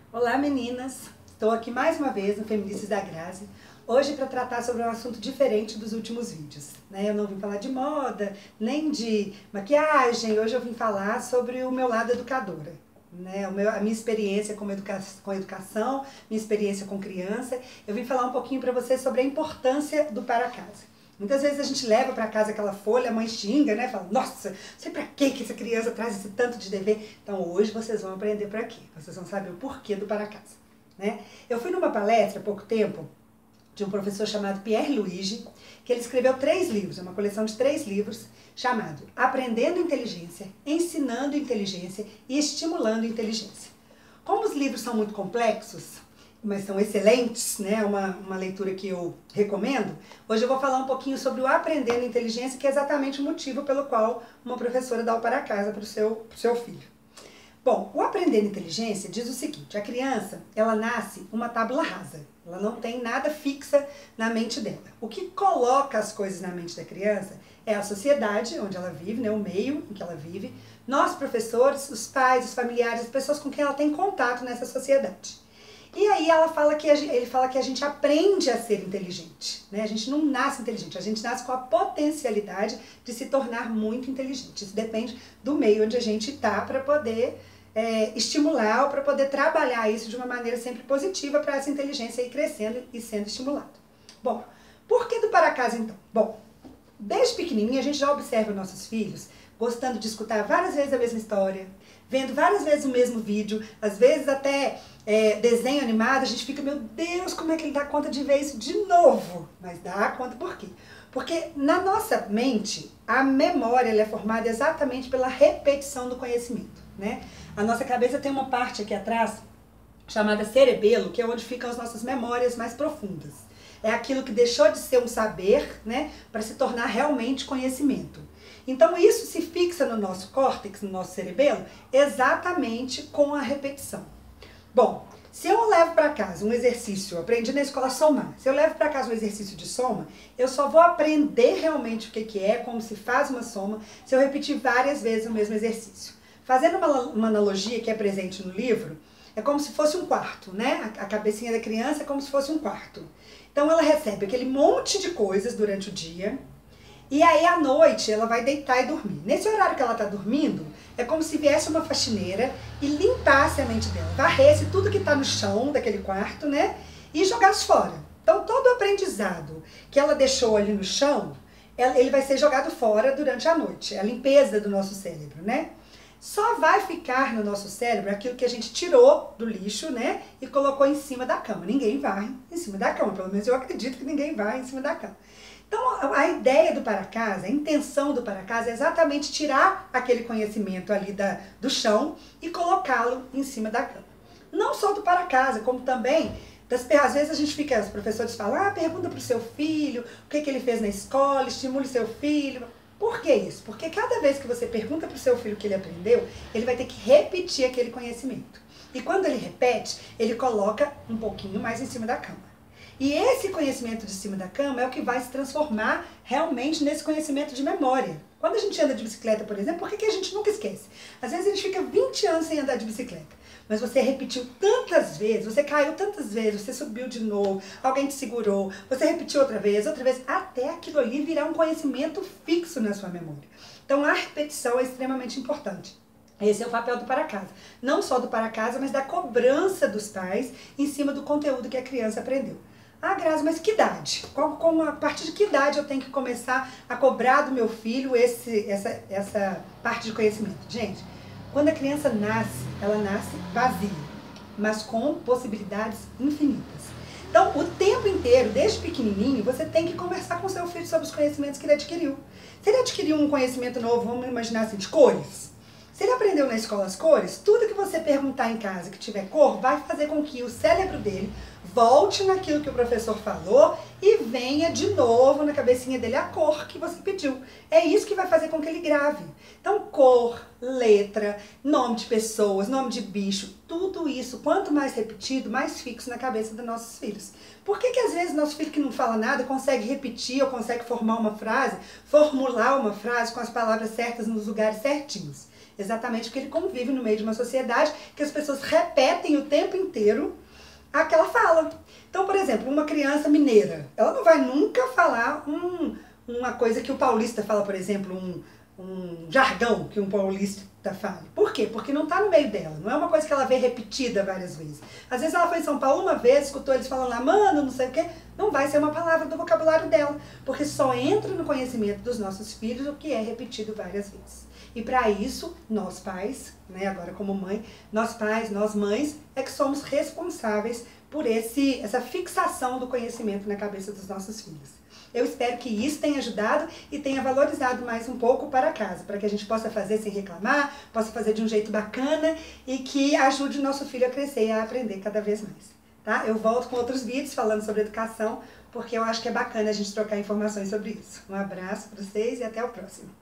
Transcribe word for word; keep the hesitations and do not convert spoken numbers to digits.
Olá meninas, estou aqui mais uma vez no Feministas da Grazi, hoje para tratar sobre um assunto diferente dos últimos vídeos. Né? Eu não vim falar de moda, nem de maquiagem, hoje eu vim falar sobre o meu lado educadora. Né? O meu, a minha experiência com, educa com educação, minha experiência com criança. Eu vim falar um pouquinho para vocês sobre a importância do para casa. Muitas vezes a gente leva para casa aquela folha, a mãe xinga, né? Fala, nossa, não sei para que que essa criança traz esse tanto de dever. Então hoje vocês vão aprender para quê? Vocês vão saber o porquê do para casa. Né? Eu fui numa palestra há pouco tempo de um professor chamado Pierre Luigi, que ele escreveu três livros, uma coleção de três livros, chamado Aprendendo Inteligência, Ensinando Inteligência e Estimulando Inteligência. Como os livros são muito complexos, mas são excelentes, né? Uma, uma leitura que eu recomendo. Hoje eu vou falar um pouquinho sobre o Aprendendo Inteligência, que é exatamente o motivo pelo qual uma professora dá o para casa para o seu, pro seu filho. Bom, o Aprendendo Inteligência diz o seguinte: a criança, ela nasce uma tábula rasa, ela não tem nada fixa na mente dela. O que coloca as coisas na mente da criança é a sociedade onde ela vive, né? O meio em que ela vive, nós professores, os pais, os familiares, as pessoas com quem ela tem contato nessa sociedade. E aí ela fala que a gente, ele fala que a gente aprende a ser inteligente, né? A gente não nasce inteligente, a gente nasce com a potencialidade de se tornar muito inteligente. Isso depende do meio onde a gente está para poder é, estimular ou para poder trabalhar isso de uma maneira sempre positiva para essa inteligência ir crescendo e sendo estimulada. Bom, por que do para casa então? Bom, desde pequenininha a gente já observa nossos filhos gostando de escutar várias vezes a mesma história, vendo várias vezes o mesmo vídeo, às vezes até é, desenho animado, a gente fica, meu Deus, como é que ele dá conta de ver isso de novo? Mas dá conta por quê? Porque na nossa mente, a memória ela é formada exatamente pela repetição do conhecimento. Né? A nossa cabeça tem uma parte aqui atrás, chamada cerebelo, que é onde ficam as nossas memórias mais profundas. É aquilo que deixou de ser um saber, né, para se tornar realmente conhecimento. Então isso se fixa no nosso córtex, no nosso cerebelo, exatamente com a repetição. Bom, se eu levo para casa um exercício, eu aprendi na escola a somar, se eu levo para casa um exercício de soma, eu só vou aprender realmente o que, que é, como se faz uma soma, se eu repetir várias vezes o mesmo exercício. Fazendo uma, uma analogia que é presente no livro, é como se fosse um quarto, né? A, a cabecinha da criança é como se fosse um quarto. Então ela recebe aquele monte de coisas durante o dia, e aí à noite ela vai deitar e dormir. Nesse horário que ela está dormindo, é como se viesse uma faxineira e limpasse a mente dela, varresse tudo que está no chão daquele quarto, né? E jogasse fora. Então todo o aprendizado que ela deixou ali no chão, ele vai ser jogado fora durante a noite. É a limpeza do nosso cérebro, né? Só vai ficar no nosso cérebro aquilo que a gente tirou do lixo, né? E colocou em cima da cama. Ninguém varre em cima da cama, pelo menos eu acredito que ninguém varre em cima da cama. Então, a ideia do para casa, a intenção do para casa é exatamente tirar aquele conhecimento ali da, do chão e colocá-lo em cima da cama. Não só do para casa, como também, das, às vezes a gente fica, os professores falam, ah, pergunta para o seu filho, o que, que ele fez na escola, estimule seu filho. Por que isso? Porque cada vez que você pergunta para o seu filho o que ele aprendeu, ele vai ter que repetir aquele conhecimento. E quando ele repete, ele coloca um pouquinho mais em cima da cama. E esse conhecimento de cima da cama é o que vai se transformar realmente nesse conhecimento de memória. Quando a gente anda de bicicleta, por exemplo, por que, que a gente nunca esquece? Às vezes a gente fica vinte anos sem andar de bicicleta, mas você repetiu tantas vezes, você caiu tantas vezes, você subiu de novo, alguém te segurou, você repetiu outra vez, outra vez, até aquilo ali virar um conhecimento fixo na sua memória. Então a repetição é extremamente importante. Esse é o papel do para casa. Não só do para casa, mas da cobrança dos pais em cima do conteúdo que a criança aprendeu. Ah, Grazi, mas que idade? Qual, com, a partir de que idade eu tenho que começar a cobrar do meu filho esse, essa, essa parte de conhecimento? Gente, quando a criança nasce, ela nasce vazia, mas com possibilidades infinitas. Então, o tempo inteiro, desde pequenininho, você tem que conversar com seu filho sobre os conhecimentos que ele adquiriu. Se ele adquiriu um conhecimento novo, vamos imaginar assim, de cores. Se ele aprendeu na escola as cores, tudo que você perguntar em casa que tiver cor, vai fazer com que o cérebro dele volte naquilo que o professor falou e venha de novo na cabecinha dele a cor que você pediu. É isso que vai fazer com que ele grave. Então, cor, letra, nome de pessoas, nome de bicho, tudo isso, quanto mais repetido, mais fixo na cabeça dos nossos filhos. Por que que às vezes nosso filho que não fala nada consegue repetir ou consegue formar uma frase, formular uma frase com as palavras certas nos lugares certinhos? Exatamente porque ele convive no meio de uma sociedade que as pessoas repetem o tempo inteiro aquela fala. Então, por exemplo, uma criança mineira, ela não vai nunca falar um, uma coisa que o paulista fala, por exemplo, um, um jargão que um paulista fala. Por quê? Porque não está no meio dela, não é uma coisa que ela vê repetida várias vezes. Às vezes ela foi em São Paulo uma vez, escutou eles falando lá, mano, não sei o quê, não vai ser uma palavra do vocabulário dela, porque só entra no conhecimento dos nossos filhos o que é repetido várias vezes. E para isso, nós pais, né, agora como mãe, nós pais, nós mães, é que somos responsáveis por esse, essa fixação do conhecimento na cabeça dos nossos filhos. Eu espero que isso tenha ajudado e tenha valorizado mais um pouco para casa, para que a gente possa fazer sem reclamar, possa fazer de um jeito bacana e que ajude o nosso filho a crescer e a aprender cada vez mais. Tá? Eu volto com outros vídeos falando sobre educação, porque eu acho que é bacana a gente trocar informações sobre isso. Um abraço para vocês e até o próximo.